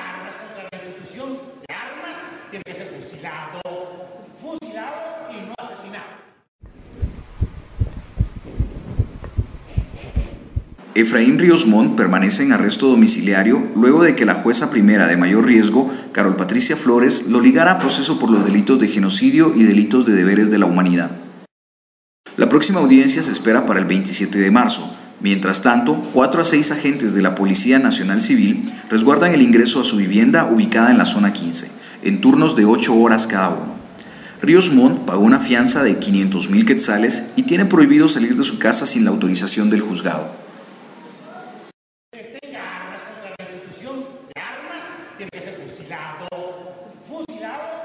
armas contra la institución de armas tiene que ser fusilado y no asesinado. Efraín Ríos Montt permanece en arresto domiciliario luego de que la jueza primera de mayor riesgo, Carol Patricia Flores, lo ligara a proceso por los delitos de genocidio y delitos de deberes de la humanidad. La próxima audiencia se espera para el 27 de marzo. Mientras tanto, 4 a 6 agentes de la Policía Nacional Civil resguardan el ingreso a su vivienda ubicada en la zona 15, en turnos de 8 horas cada uno. Ríos Montt pagó una fianza de 500,000 quetzales y tiene prohibido salir de su casa sin la autorización del juzgado. Armas contra la institución de armas tiene que ser fusilado